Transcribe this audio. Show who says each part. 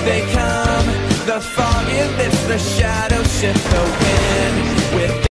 Speaker 1: they come. The fog it lifts, the shadows shift the wind with